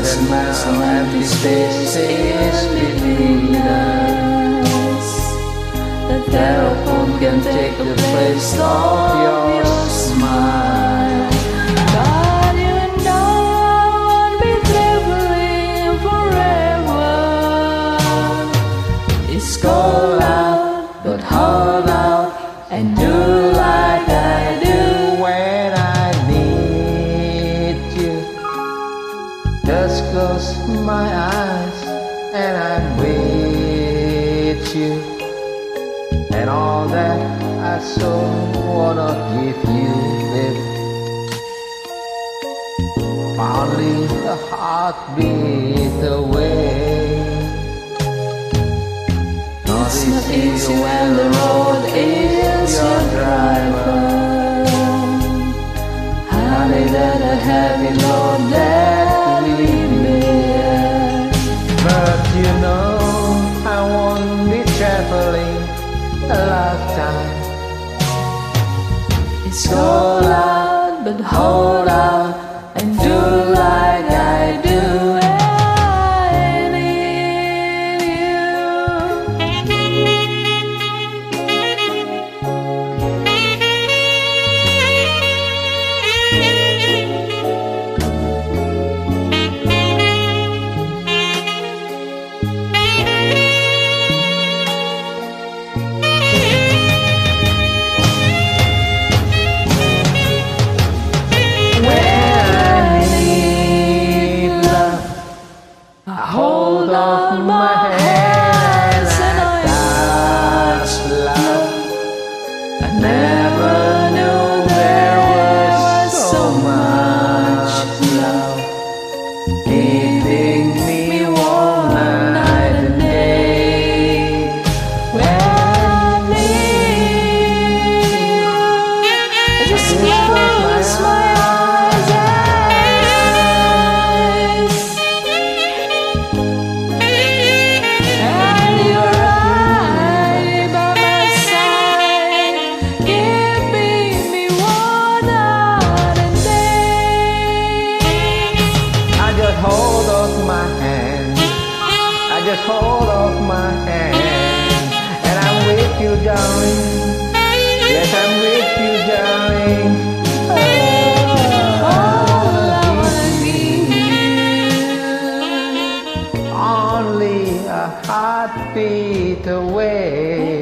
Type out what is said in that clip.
amount of empty spaces between us. The telephone can take the place of your smile. But you know I won't be traveling forever. It's cold out, but hold out and do like I do when I need you. Just close my eyes and I'm with you. And all that I so wanna give you, baby. Only a heartbeat away. It's not easy when the road is your driver. Honey, that a heavy load that we bear. But you know I won't be traveling a lifetime. It's so loud, but hold out and do like I do. I need hold of my hand and I touch love. I never knew there was so much love keeping me warm night and day. when I need you. I just close my eyes and you're right by my side, keeping me warm night and day. I just hold of my hand, I just hold of my hand, and I'm with you, darling. Yes, I'm with you, darling. All I wanna give Only a heartbeat away.